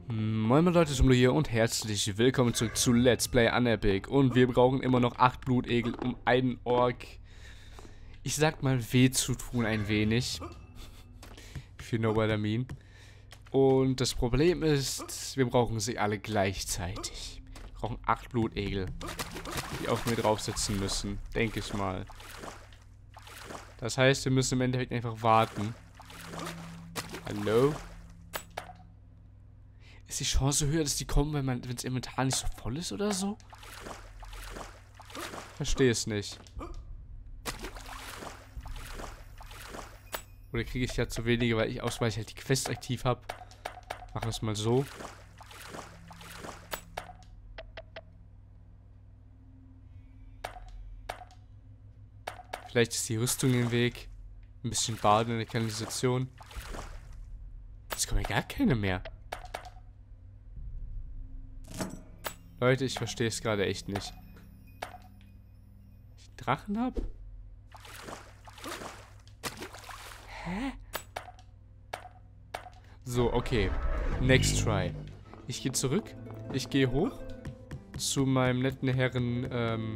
Moin moin Leute, Tumlo hier und herzlich willkommen zurück zu Let's Play Unepic. Und wir brauchen immer noch 8 Blutegel, um einen Ork, ich sag mal, weh zu tun ein wenig. If you know what I mean. Und das Problem ist, wir brauchen sie alle gleichzeitig. Wir brauchen 8 Blutegel, die auf mir draufsitzen müssen, denke ich mal. Das heißt, wir müssen im Endeffekt einfach warten. Hallo? Ist die Chance höher, dass die kommen, wenn das Inventar nicht so voll ist oder so? Verstehe es nicht. Oder kriege ich ja zu wenige, weil ich halt die Quest aktiv habe. Machen wir es mal so. Vielleicht ist die Rüstung im Weg. Ein bisschen baden in der Kanalisation. Jetzt kommen ja gar keine mehr. Leute, ich verstehe es gerade echt nicht. Ich einen Drachen habe? Hä? So, okay. Next try. Ich gehe zurück. Ich gehe hoch. Zu meinem netten Herren,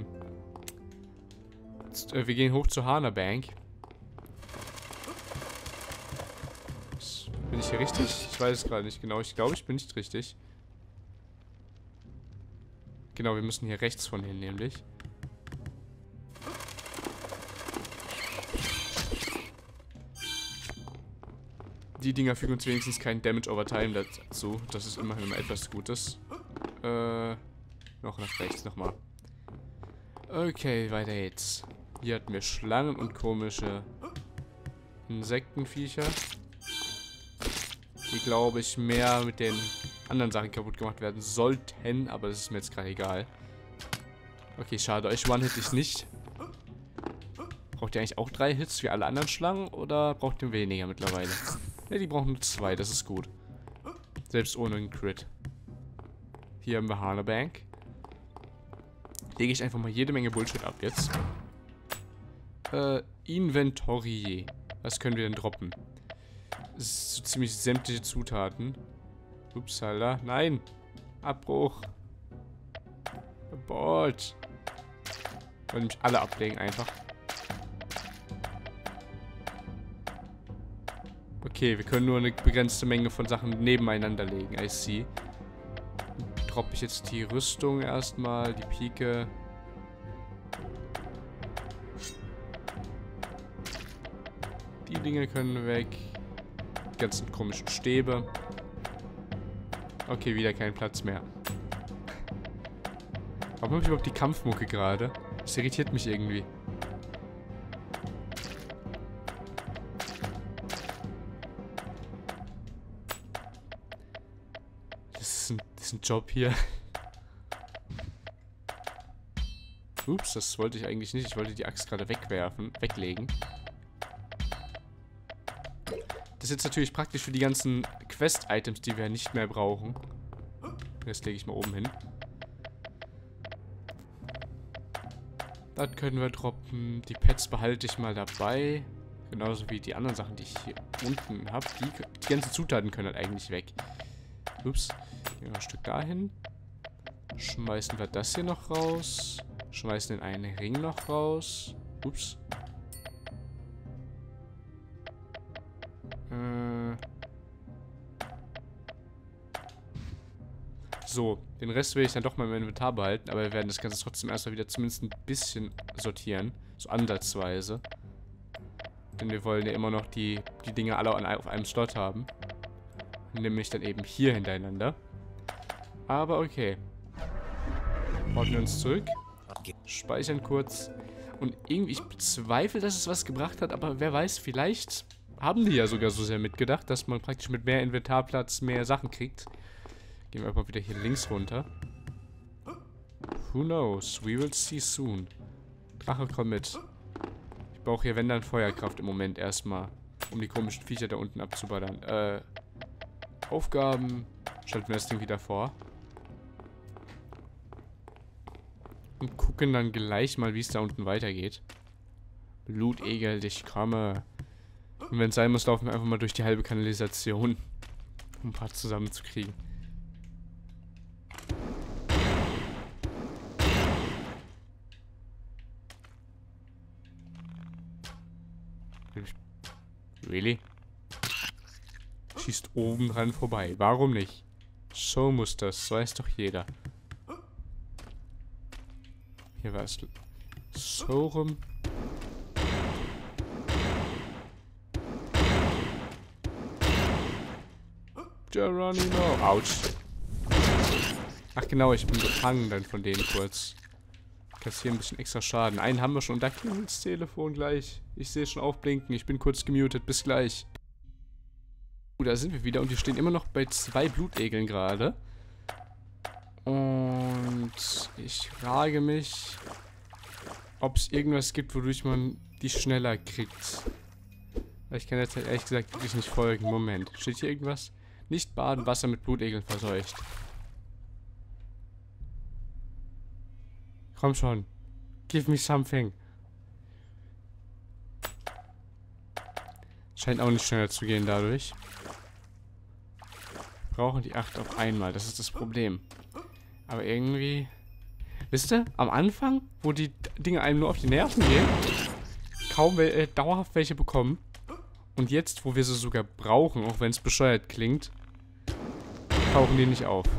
wir gehen hoch zur Hana Bank. Bin ich hier richtig? Ich weiß es gerade nicht genau. Ich glaube, ich bin nicht richtig. Genau, wir müssen hier rechts von hin, nämlich. Die Dinger fügen uns wenigstens keinen Damage over Time dazu. Das ist immerhin immer etwas Gutes. Noch nach rechts, nochmal. Okay, weiter geht's. Hier hatten wir Schlangen und komische Insektenviecher. Die, glaube ich, mehr mit den anderen Sachen kaputt gemacht werden sollten, aber das ist mir jetzt gerade egal. Okay, schade. Euch one-hit ich nicht. Braucht ihr eigentlich auch 3 Hits wie alle anderen Schlangen oder braucht ihr weniger mittlerweile? Ne, die brauchen nur 2, das ist gut. Selbst ohne einen Crit. Hier haben wir Hana Bank. Lege ich einfach mal jede Menge Bullshit ab jetzt. Inventory. Was können wir denn droppen? Das ist so ziemlich sämtliche Zutaten. Upsala. Nein! Abbruch! Abort! Wollen mich alle ablegen einfach. Okay, wir können nur eine begrenzte Menge von Sachen nebeneinander legen. I see. Droppe ich jetzt die Rüstung erstmal, die Pike. Die Dinge können weg. Die ganzen komischen Stäbe. Okay, wieder kein Platz mehr. Warum habe ich überhaupt die Kampfmucke gerade? Das irritiert mich irgendwie. Das ist ein Job hier. Ups, das wollte ich eigentlich nicht. Ich wollte die Axt gerade weglegen. Das ist jetzt natürlich praktisch für die ganzen Quest-Items, die wir nicht mehr brauchen. Das lege ich mal oben hin. Das können wir droppen. Die Pets behalte ich mal dabei. Genauso wie die anderen Sachen, die ich hier unten habe. Die ganzen Zutaten können halt eigentlich weg. Ups. Gehen wir ein Stück dahin. Schmeißen wir das hier noch raus. Schmeißen den einen Ring noch raus. Ups. So, den Rest will ich dann doch mal im Inventar behalten, aber wir werden das Ganze trotzdem erstmal wieder zumindest ein bisschen sortieren. So ansatzweise. Denn wir wollen ja immer noch die Dinge alle auf einem Slot haben. Nämlich dann eben hier hintereinander. Aber okay. Ordnen wir uns zurück. Speichern kurz. Und irgendwie, ich bezweifle, dass es was gebracht hat, aber wer weiß, vielleicht haben die ja sogar so sehr mitgedacht, dass man praktisch mit mehr Inventarplatz mehr Sachen kriegt. Gehen wir einfach wieder hier links runter. Who knows? We will see soon. Drache, komm mit. Ich brauche hier, wenn dann, Feuerkraft im Moment erstmal, um die komischen Viecher da unten abzuballern. Aufgaben. Schalten wir das Ding wieder vor. Und gucken dann gleich mal, wie es da unten weitergeht. Blutegel, ich komme. Und wenn es sein muss, laufen wir einfach mal durch die halbe Kanalisation, um ein paar zusammenzukriegen. Really? Schießt oben dran vorbei. Warum nicht? So muss das. So weiß doch jeder. Hier war es so rum. Geronimo. Autsch. Ach genau, ich bin gefangen dann von denen kurz. Kassieren ein bisschen extra Schaden. Einen haben wir schon. Und da klingelt das Telefon gleich. Ich sehe schon aufblinken. Ich bin kurz gemutet. Bis gleich. Da sind wir wieder und wir stehen immer noch bei 2 Blutegeln gerade. Und ich frage mich, ob es irgendwas gibt, wodurch man die schneller kriegt. Ich kann jetzt halt ehrlich gesagt wirklich nicht folgen. Moment. Steht hier irgendwas? Nicht baden, Wasser mit Blutegeln verseucht. Komm schon. Give me something. Scheint auch nicht schneller zu gehen dadurch. Wir brauchen die 8 auf einmal. Das ist das Problem. Aber irgendwie... Wisst ihr, am Anfang, wo die Dinge einem nur auf die Nerven gehen, kaum dauerhaft welche bekommen. Und jetzt, wo wir sie sogar brauchen, auch wenn es bescheuert klingt, tauchen die nicht auf.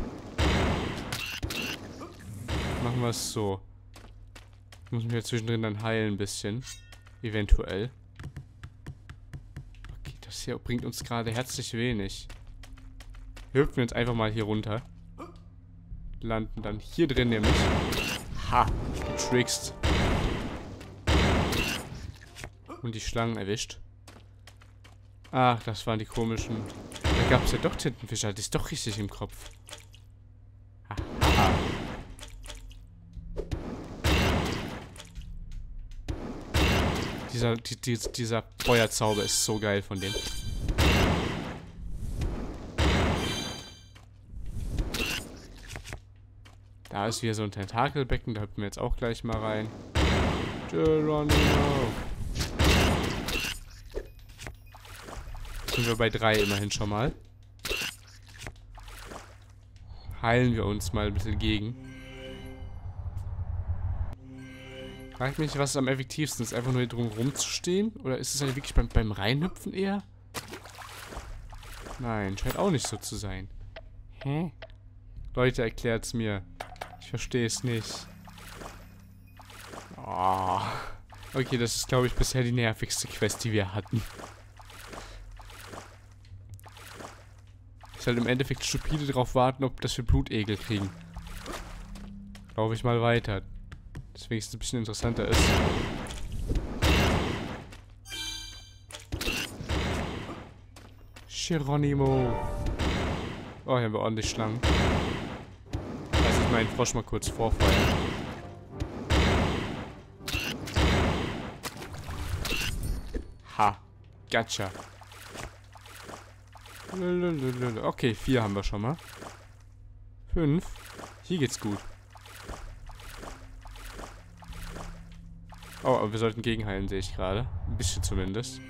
Machen wir es so. Ich muss mich ja zwischendrin dann heilen ein bisschen. Eventuell. Okay, das hier bringt uns gerade herzlich wenig. Wir hüpfen jetzt einfach mal hier runter. Landen dann hier drin nämlich. Ha! Getrickst. Und die Schlangen erwischt. Ach, das waren die komischen... Da gab es ja doch Tintenfische. Die ist doch richtig im Kopf. Haha. Dieser Feuerzauber ist so geil von dem. Da ist wieder so ein Tentakelbecken. Da hüpfen wir jetzt auch gleich mal rein. Geronimo. Sind wir bei 3 immerhin schon mal. Heilen wir uns mal ein bisschen gegen. Frag mich, was am effektivsten ist. Einfach nur hier drum rumzustehen? Oder ist es halt wirklich beim Reinhüpfen eher? Nein, scheint auch nicht so zu sein. Hä? Leute, erklärt's mir. Ich verstehe es nicht. Oh. Okay, das ist, glaube ich, bisher die nervigste Quest, die wir hatten. Ist halt im Endeffekt stupide drauf warten, ob das wir Blutegel kriegen. Glaube ich mal weiter. Deswegen es ein bisschen interessanter ist. Geronimo. Oh, hier haben wir ordentlich Schlangen. Also ich meinen Frosch mal kurz vorfeuern. Ha. Gotcha. Okay, 4 haben wir schon mal. 5. Hier geht's gut. Oh, aber wir sollten gegenheilen, sehe ich gerade. Ein bisschen zumindest.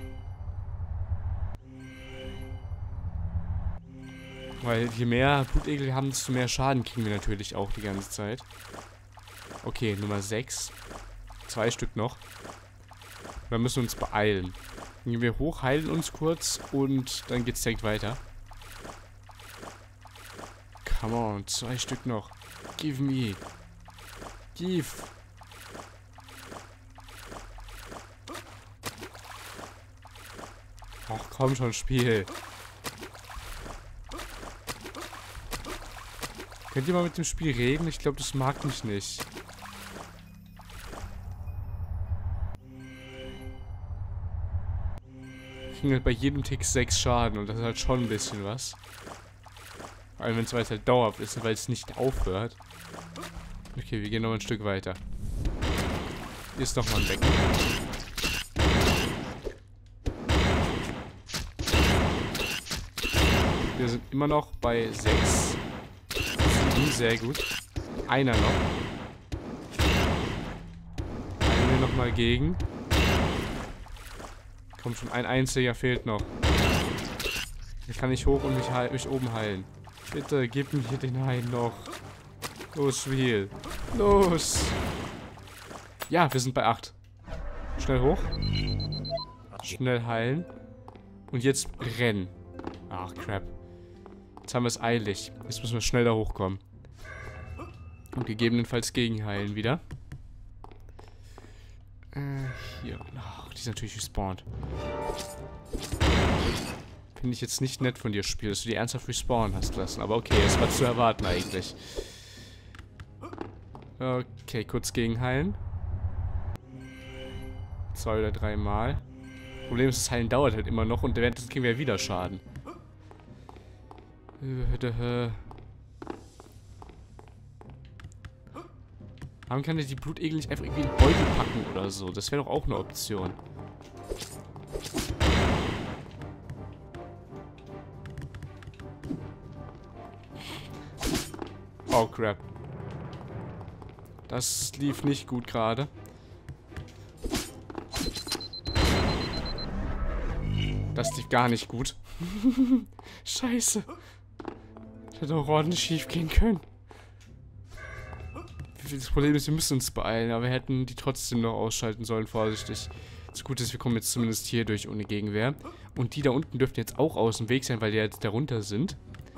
Weil je mehr Blutegel wir haben, desto mehr Schaden kriegen wir natürlich auch die ganze Zeit. Okay, Nummer 6. 2 Stück noch. Wir müssen uns beeilen. Dann gehen wir hoch, heilen uns kurz und dann geht's direkt weiter. Come on, 2 Stück noch. Give me. Give. Ach komm schon, Spiel. Könnt ihr mal mit dem Spiel reden? Ich glaube, das mag mich nicht. Ich kriege halt bei jedem Tick 6 Schaden und das ist halt schon ein bisschen was. Vor allem, wenn es halt dauerhaft ist, weil es nicht aufhört. Okay, wir gehen noch ein Stück weiter. Hier ist noch mal ein Becken. Wir sind immer noch bei 6. 7, sehr gut. Einer noch. Einen wir nochmal gegen. Komm schon, ein einziger fehlt noch. Hier kann ich hoch und mich oben heilen. Bitte, gib mir hier den einen noch. Los, Spiel. Los. Ja, wir sind bei 8. Schnell hoch. Schnell heilen. Und jetzt rennen. Ach, Crap. Jetzt haben wir es eilig. Jetzt müssen wir schnell da hochkommen. Und gegebenenfalls gegenheilen wieder. Hier. Ach, die ist natürlich respawned. Finde ich jetzt nicht nett von dir, Spiel, dass du die ernsthaft respawnen hast lassen. Aber okay, es war zu erwarten eigentlich. Okay, kurz gegenheilen. 2 oder 3 Mal. Problem ist, das Heilen dauert halt immer noch und währenddessen kriegen wir ja wieder Schaden. Warum kann ich die Blutegel nicht einfach irgendwie in den Beutel packen oder so? Das wäre doch auch eine Option. Oh, crap. Das lief nicht gut gerade. Das lief gar nicht gut. Scheiße. Das hätte auch ordentlich schief gehen können. Das Problem ist, wir müssen uns beeilen, aber wir hätten die trotzdem noch ausschalten sollen, vorsichtig. Das Gute ist, wir kommen jetzt zumindest hier durch ohne Gegenwehr. Und die da unten dürften jetzt auch aus dem Weg sein, weil die jetzt darunter sind.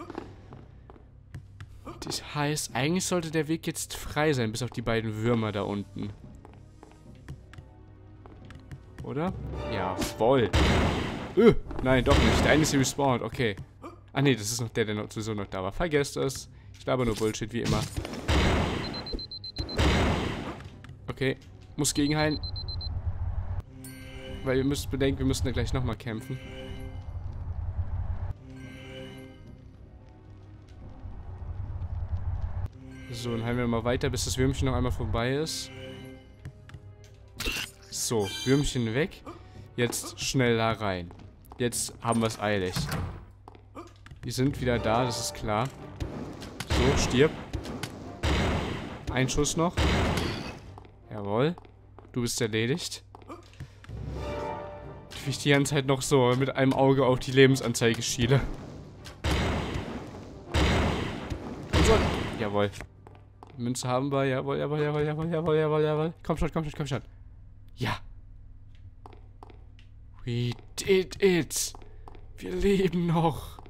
Das heißt, eigentlich sollte der Weg jetzt frei sein, bis auf die beiden Würmer da unten. Oder? Jawohl. Nein, doch nicht. Der eine ist hier respawned. Okay. Ah, nee, das ist noch der noch sowieso noch da war. Vergesst das. Ich laber nur Bullshit, wie immer. Okay. Muss gegenheilen. Weil ihr müsst bedenken, wir müssen da gleich nochmal kämpfen. So, dann heilen wir mal weiter, bis das Würmchen noch einmal vorbei ist. So, Würmchen weg. Jetzt schnell da rein. Jetzt haben wir es eilig. Die sind wieder da, das ist klar. So, stirb. Ein Schuss noch. Jawohl. Du bist erledigt. Wie ich die ganze Zeit noch so mit einem Auge auf die Lebensanzeige schiele. Und so. Jawohl. Münze haben wir. Jawohl, jawohl, jawohl, jawohl, jawohl, jawohl, jawohl. Komm schon, komm schon, komm schon. Ja. We did it. Wir leben noch.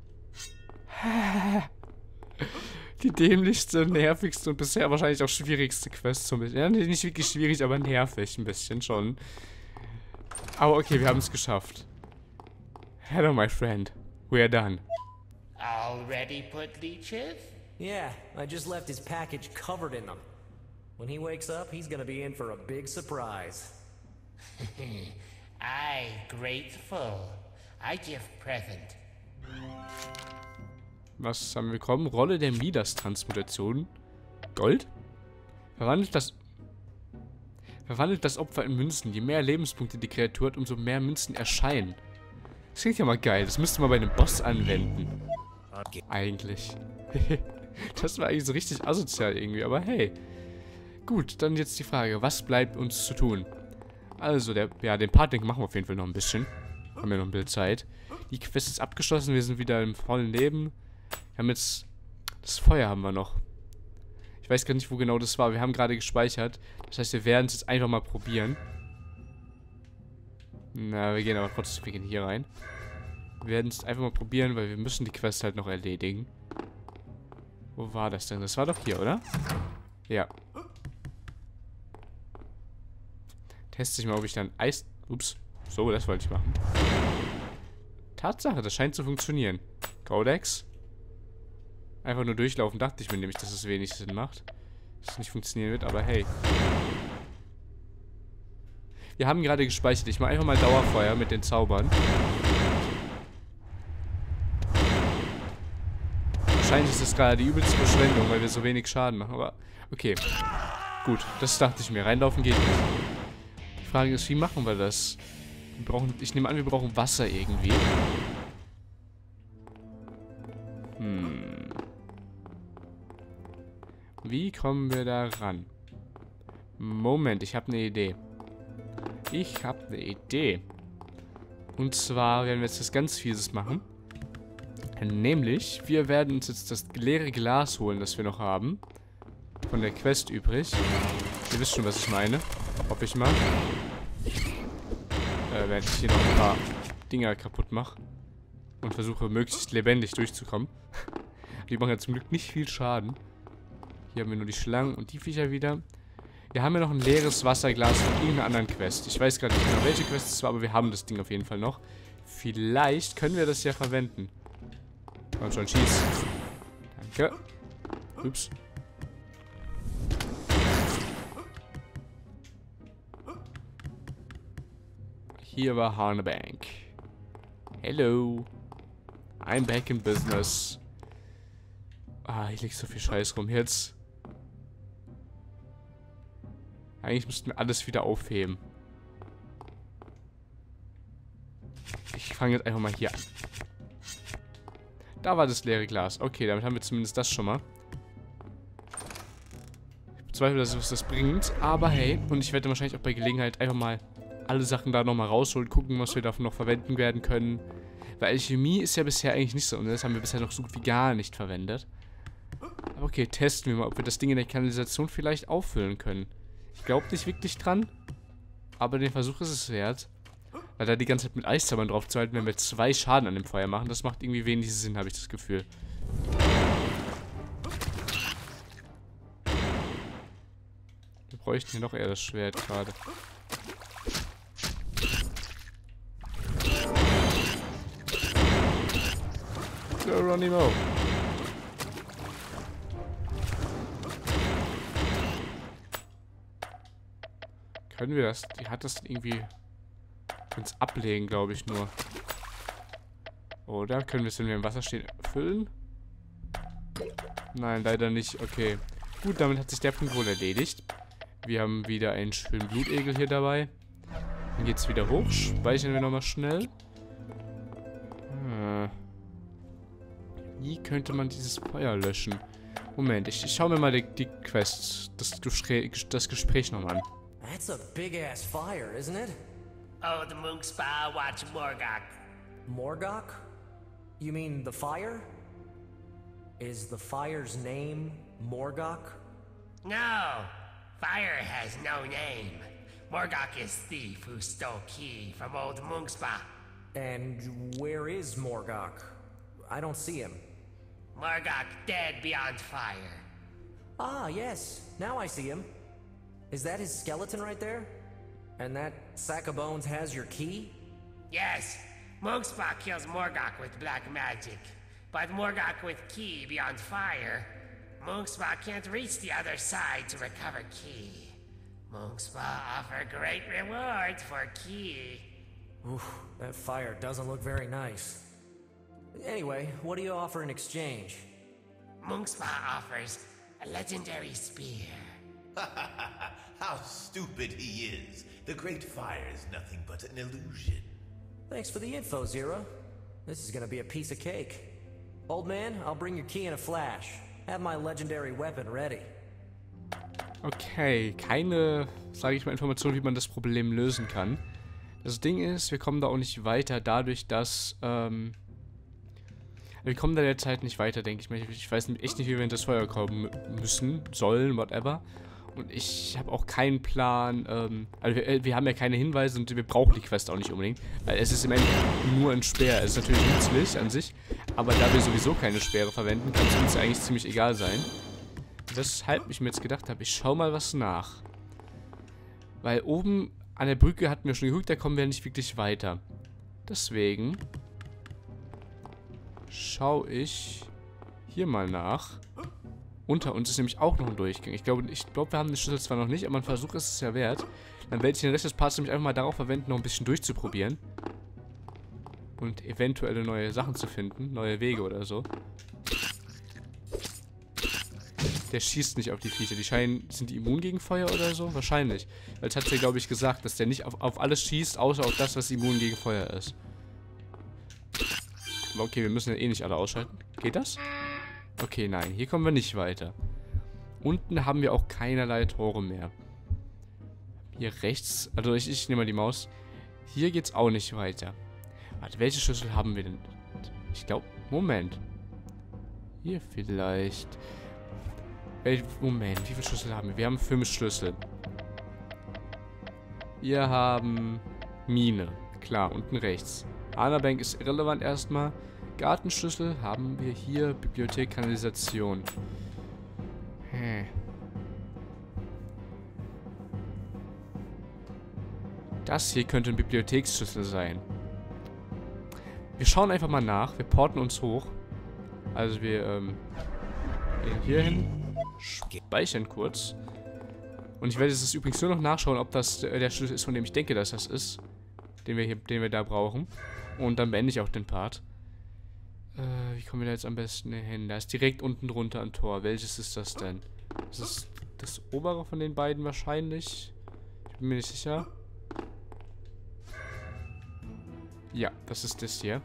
Die dämlichste, nervigste und bisher wahrscheinlich auch schwierigste Quest zum bisschen. Ja, nicht wirklich schwierig, aber nervig ein bisschen schon. Aber okay, wir haben es geschafft. Hello, my friend. We are done. Already put leeches? Yeah, I just left his package covered in them. When he wakes up, he's gonna be in for a big surprise. I grateful. I give present. Was haben wir bekommen? Rolle der Midas-Transmutation. Gold? Verwandelt das Opfer in Münzen. Je mehr Lebenspunkte die Kreatur hat, umso mehr Münzen erscheinen. Das klingt ja mal geil. Das müsste man bei einem Boss anwenden. Eigentlich. Das war eigentlich so richtig asozial irgendwie, aber hey. Gut, dann jetzt die Frage, was bleibt uns zu tun? Also, den Part-Link machen wir auf jeden Fall noch ein bisschen. Haben wir noch ein bisschen Zeit. Die Quest ist abgeschlossen, wir sind wieder im vollen Leben. Wir haben jetzt... Das Feuer haben wir noch. Ich weiß gar nicht, wo genau das war. Wir haben gerade gespeichert. Das heißt, wir werden es jetzt einfach mal probieren. Na, wir gehen aber trotzdem, wir gehen hier rein. Wir werden es einfach mal probieren, weil wir müssen die Quest halt noch erledigen. Wo war das denn? Das war doch hier, oder? Ja. Teste ich mal, ob ich dann Eis... Ups. So, das wollte ich machen. Tatsache, das scheint zu funktionieren. Codex. Einfach nur durchlaufen, dachte ich mir nämlich, dass es wenig Sinn macht. Dass es nicht funktionieren wird, aber hey. Wir haben gerade gespeichert. Ich mache einfach mal Dauerfeuer mit den Zaubern. Wahrscheinlich ist das gerade die übelste Verschwendung, weil wir so wenig Schaden machen, aber okay. Gut, das dachte ich mir. Reinlaufen geht nicht. Die Frage ist, wie machen wir das? Ich nehme an, wir brauchen Wasser irgendwie. Wie kommen wir da ran? Moment, ich habe eine Idee. Und zwar werden wir jetzt was ganz Fieses machen. Nämlich, wir werden uns jetzt das leere Glas holen, das wir noch haben. Von der Quest übrig. Ihr wisst schon, was ich meine. Hoffe ich mal. während ich hier noch ein paar Dinger kaputt mache. Und versuche, möglichst lebendig durchzukommen. Die machen ja zum Glück nicht viel Schaden. Hier haben wir nur die Schlangen und die Viecher wieder. Wir haben ja noch ein leeres Wasserglas von irgendeiner anderen Quest. Ich weiß gerade nicht genau, welche Quest es war, aber wir haben das Ding auf jeden Fall noch. Vielleicht können wir das ja verwenden. Komm schon, schieß. Danke. Ups. Hier war Harnebank. Hello. I'm back in business. Ah, hier liegt so viel Scheiß rum. Jetzt. Eigentlich müssten wir alles wieder aufheben. Ich fange jetzt einfach mal hier an. Da war das leere Glas. Okay, damit haben wir zumindest das schon mal. Ich bezweifle, dass es das bringt. Aber hey, und ich werde wahrscheinlich auch bei Gelegenheit einfach mal alle Sachen da nochmal rausholen, gucken, was wir davon noch verwenden werden können. Weil Alchemie ist ja bisher eigentlich nicht so, und das haben wir bisher noch so gut wie gar nicht verwendet. Aber okay, testen wir mal, ob wir das Ding in der Kanalisation vielleicht auffüllen können. Ich glaube nicht wirklich dran, aber den Versuch ist es wert. Weil da die ganze Zeit mit Eiszaubern drauf zu halten, wenn wir 2 Schaden an dem Feuer machen, das macht irgendwie wenig Sinn, habe ich das Gefühl. Wir bräuchten hier noch eher das Schwert gerade. Geronimo. Können wir das? Die hat das irgendwie... Können es ablegen, glaube ich nur. Oder können wir es, wenn wir im Wasser stehen, füllen? Nein, leider nicht. Okay. Gut, damit hat sich der Punkt wohl erledigt. Wir haben wieder einen schönen Blutegel hier dabei. Dann geht's wieder hoch. Speichern wir nochmal schnell. Wie könnte man dieses Feuer löschen? Moment, ich schaue mir mal die Quest, das Gespräch nochmal an. That's a big-ass fire, isn't it? Oh, the Munkspa watch Morgok. Morgok? You mean the fire? Is the fire's name Morgok? No, fire has no name. Morgok is thief who stole key from old Munkspa. And where is Morgok? I don't see him. Morgok dead beyond fire. Ah, yes. Now I see him. Is that his skeleton right there? And that sack of bones has your key? Yes, Munkspa kills Morgok with black magic. But Morgok with key beyond fire, Munkspa can't reach the other side to recover key. Munkspa offer great rewards for key. Oof, that fire doesn't look very nice. Anyway, what do you offer in exchange? Munkspa offers a legendary spear. How stupid he is. The Great Fire is nothing but an illusion. Thanks for the info, Zero. This is gonna be a piece of cake. Old man, I'll bring your key in a flash. Have my legendary weapon ready. Okay, keine, sage ich mal, Information, wie man das Problem lösen kann. Das Ding ist, wir kommen da auch nicht weiter, dadurch, dass, wir kommen da derzeit nicht weiter, denke ich mal. Ich weiß echt nicht, wie wir in das Feuer kommen müssen, sollen, whatever. Und ich habe auch keinen Plan, also wir haben ja keine Hinweise und wir brauchen die Quest auch nicht unbedingt. Weil es ist im Endeffekt nur ein Speer. Es ist natürlich nützlich an sich, aber da wir sowieso keine Speere verwenden, kann es uns eigentlich ziemlich egal sein. Weshalb ich mir jetzt gedacht habe, ich schau mal was nach. Weil oben an der Brücke hatten wir schon geguckt, da kommen wir nicht wirklich weiter. Deswegen schaue ich hier mal nach. Unter uns ist nämlich auch noch ein Durchgang. Ich glaube, wir haben den Schlüssel zwar noch nicht, aber ein Versuch ist es ja wert. Dann werde ich den Rest des Parts nämlich einfach mal darauf verwenden, noch ein bisschen durchzuprobieren. Und eventuelle neue Sachen zu finden. Neue Wege oder so. Der schießt nicht auf die Viecher. Sind die immun gegen Feuer oder so? Wahrscheinlich. Weil es hat ja, glaube ich, gesagt, dass der nicht auf alles schießt, außer auf das, was immun gegen Feuer ist. Aber okay, wir müssen ja eh nicht alle ausschalten. Geht das? Okay, nein. Hier kommen wir nicht weiter. Unten haben wir auch keinerlei Tore mehr. Hier rechts... Also ich nehme mal die Maus. Hier geht's auch nicht weiter. Warte, welche Schlüssel haben wir denn? Ich glaube... Moment. Hier vielleicht... Moment, wie viele Schlüssel haben wir? Wir haben 5 Schlüssel. Wir haben... Mine. Klar, unten rechts. Anabank ist irrelevant erstmal. Gartenschlüssel haben wir hier. Bibliothek, Kanalisation. Das hier könnte ein Bibliotheksschlüssel sein. Wir schauen einfach mal nach. Wir porten uns hoch. Also wir gehen hier hin. Speichern kurz. Und ich werde jetzt übrigens nur noch nachschauen, ob das der Schlüssel ist, von dem ich denke, dass das ist. Den wir da brauchen. Und dann beende ich auch den Part. Wie kommen wir da jetzt am besten hin? Da ist direkt unten drunter ein Tor. Welches ist das denn? Das ist das obere von den beiden wahrscheinlich. Ich bin mir nicht sicher. Ja, das ist das hier.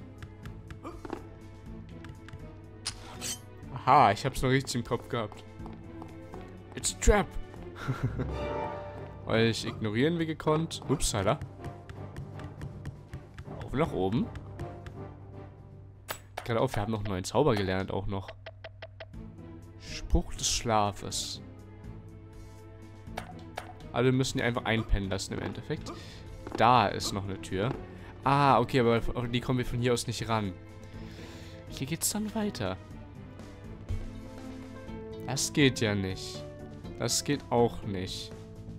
Aha, ich hab's noch richtig im Kopf gehabt. It's a trap! Weil ich ignorieren wie gekonnt. Ups, Alter. Auf nach oben. Gerade auf, wir haben noch einen neuen Zauber gelernt auch noch. Spruch des Schlafes. Alle müssen die einfach einpennen lassen im Endeffekt. Da ist noch eine Tür. Ah, okay, aber auf die kommen wir von hier aus nicht ran. Hier geht's dann weiter. Das geht ja nicht. Das geht auch nicht.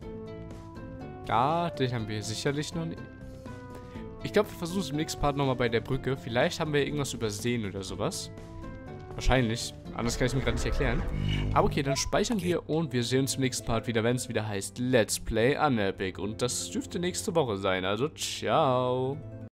Da, den haben wir sicherlich noch nicht. Ich glaube, wir versuchen es im nächsten Part nochmal bei der Brücke. Vielleicht haben wir irgendwas übersehen oder sowas. Wahrscheinlich. Anders kann ich es mir gerade nicht erklären. Aber okay, dann speichern wir und wir sehen uns im nächsten Part wieder, wenn es wieder heißt Let's Play Unepic. Und das dürfte nächste Woche sein. Also, ciao.